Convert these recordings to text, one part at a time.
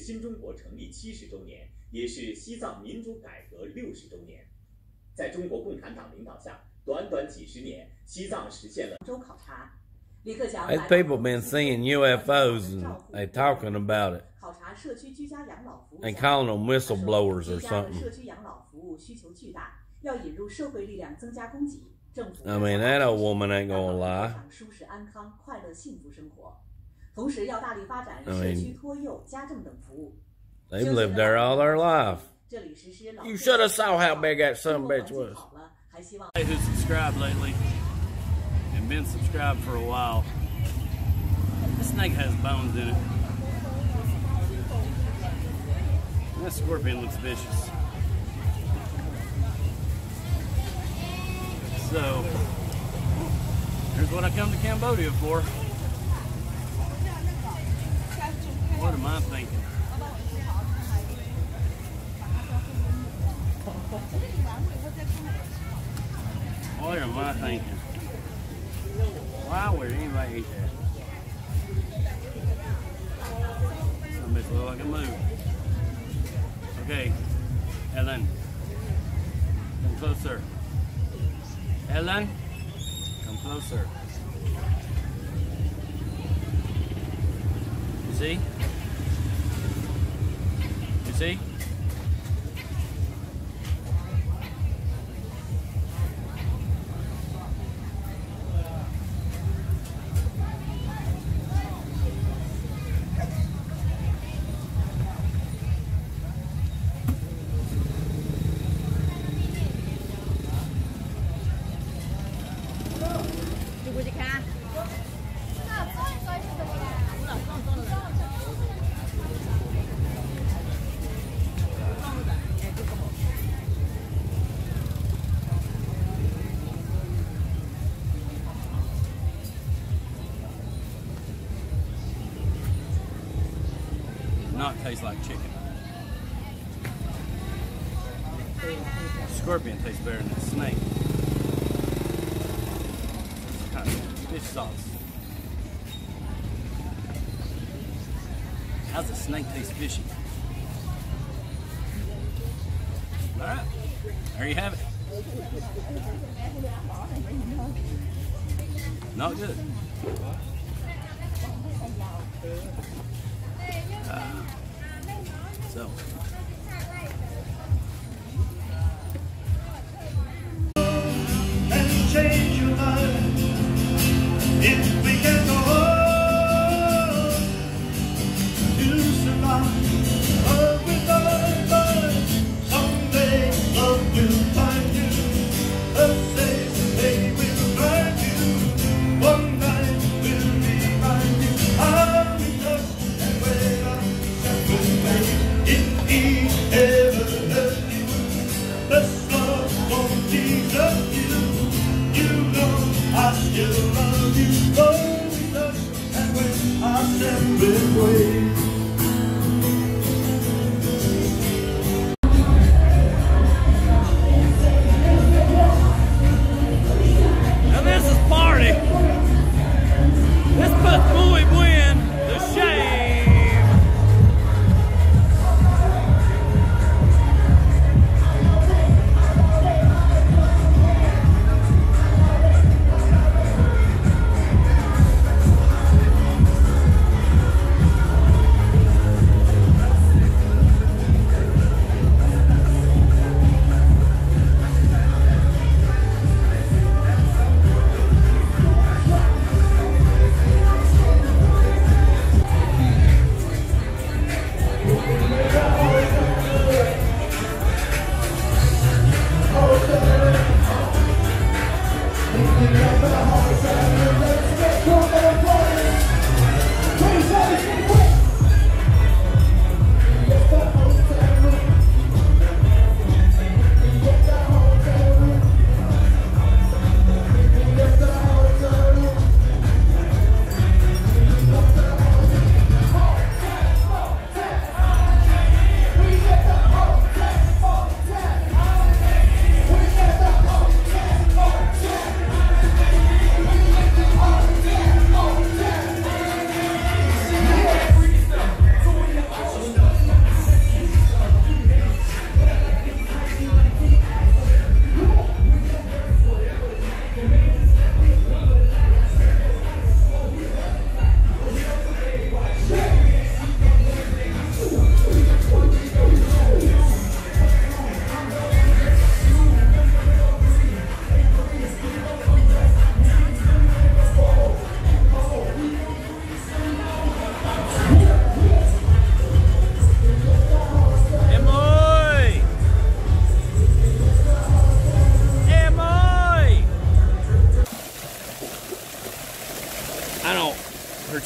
新中国成立70周年，也是西藏民主改革60周年。在中国共产党领导下，短短几十年，西藏实现了州考察。李克强 These people been seeing UFOs and they talking about it 考察社区居家养老服务 and calling them whistleblowers or 社 something. 区养老服务需求巨大，要引入社会力量增加供给，政府 I mean, that old woman ain't gonna lie. 舒适安康、快乐幸福生活。同时要大力发展 I 社 mean, 区托幼、家政等服务。 They've lived there all their life. 这里实施老 You should have saw how big that son of a bitch was. 好了，还希望 Who subscribed lately and been subscribed for a while. This snake has bones in it. And that scorpion looks vicious. So, here's what I come to Cambodia for. What am I thinking? What am I thinking? Why would anybody eat that? Some bitch look like a move. Okay, Ellen, come closer. Ellen, come closer. You see? You see? Not taste like chicken. Scorpion tastes better than snake. Kind of fish sauce. How's the snake taste fishy? Alright, there you have it. Not good. So. And change your mind if we can go on to survive. Oh, with our someday love will find you. The safe day will find you. One night will remind you how we touched and where our in each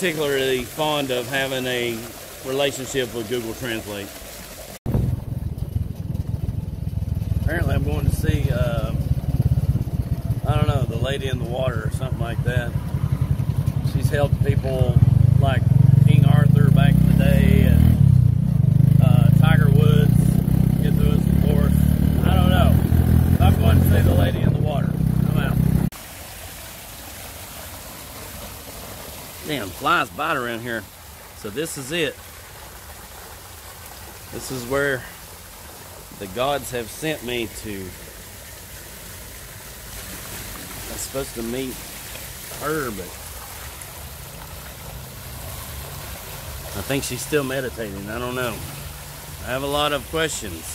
particularly fond of having a relationship with Google Translate. Apparently I'm going to see, I don't know, the Lady in the Water or something like that. She's helped people like King Arthur back in the day, and Tiger Woods get through his divorce. I don't know. I'm going to see the Lady in the Water. I'm out. Damn, flies bite around here. So this is it. This is where the gods have sent me to. I'm supposed to meet her, but I think she's still meditating. I don't know. I have a lot of questions.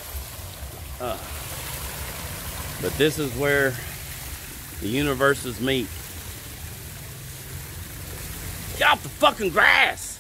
But this is where the universes meet. Get off the fucking grass!